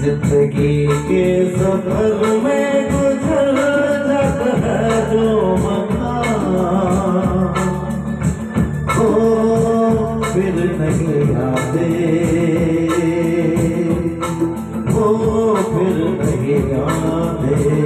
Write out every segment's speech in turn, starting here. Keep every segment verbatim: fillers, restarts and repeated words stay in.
जिंदगी के सफर में गुजर जाता है जो मकाम, हो फिर नहीं आते, हो फिर नहीं आते।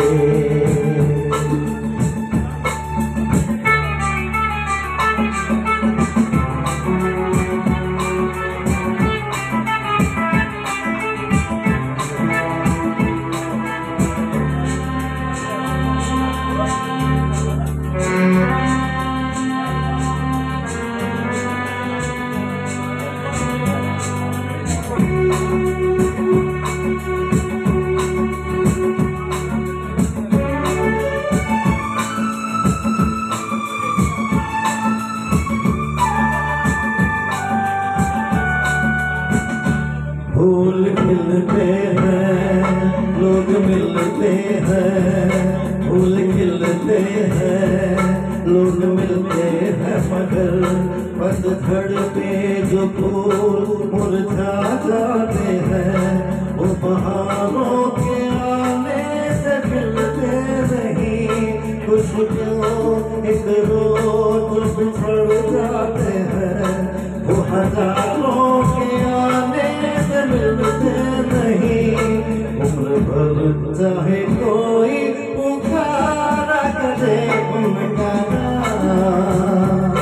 फूल खिलते हैं, लोग मिलते हैं, फूल खिलते हैं, लोग मिलते हैं, मगर पतझड़ पे जो फूल मुरझा जाते हैं वो बहारों के आने से खिलते नहीं। कुछ क्यों एक रोज बिछड़ जाते हैं, वो हजारों के आने से मिलते नहीं। उम्र भर चाहे कोई पुकारा करे उनका नाम,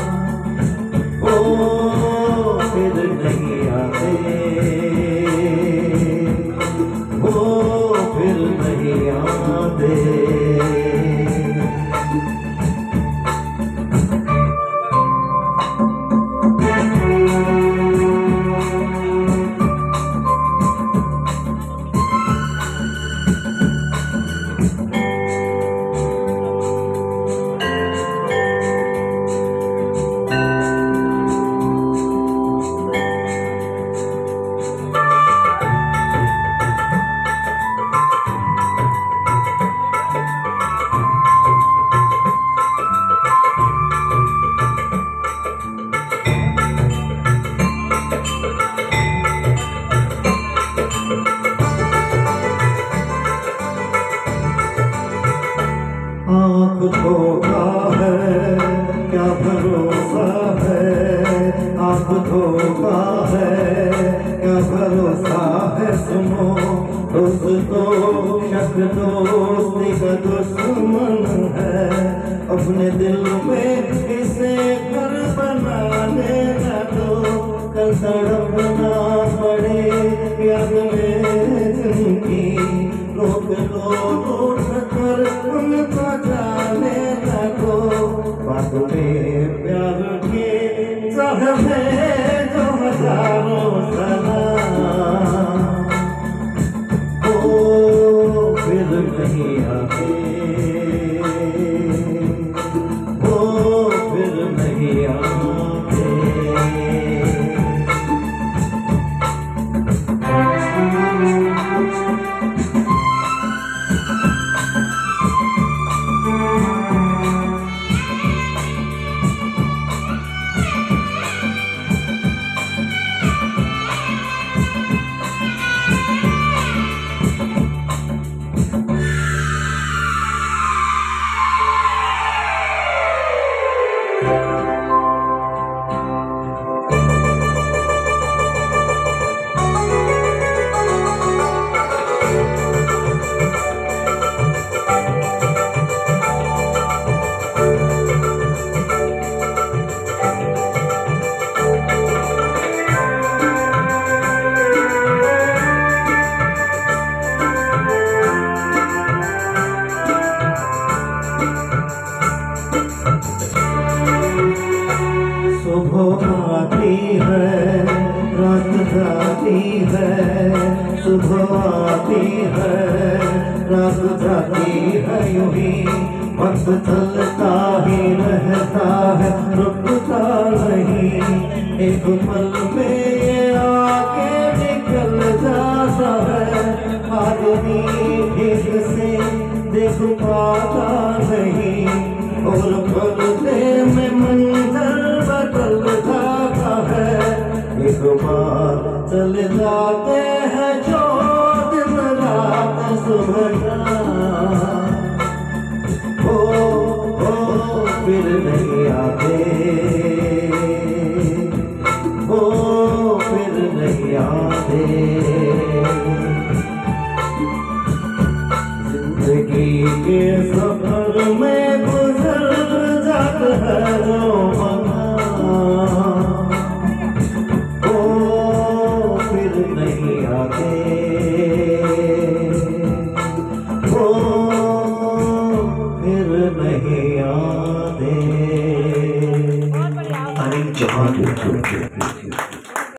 ओ फिर नहीं आते, ओ फिर नहीं आते। आँख धोखा है क्या भरोसा है, आँख धोखा है क्या भरोसा है। सुनो दोस्तों, शक दोस्ती का दुश्मन है, अपने दिल में इसे घर बनाने न दो। कल तड़पना पड़े याद में जिनकी, रोक लो रूठ कर उनका जाने लगो। बात में प्यार के चाहते जो हजारों सलाम, ओ फिर नहीं आते, ओ फिर नहीं आते। सुबह आती है रात जाती है, सुबह आती है रात जाती है, यूं ही वक्त चलता ही रहता है, रुकता नहीं। एक पल में ये आके निकल जाता है, आदमी ठीक से देख पाता नहीं, और पर्दे में मंजर बदल जाता है। एक बार चले जाते हैं जो सुबह हो हो फिर नहीं आते, हो फिर नहीं आते। जिंदगी के सफर में गुजर जाता है जो मना, हो फिर नहीं आते, हो फिर नहीं आते। अनिल चौहान।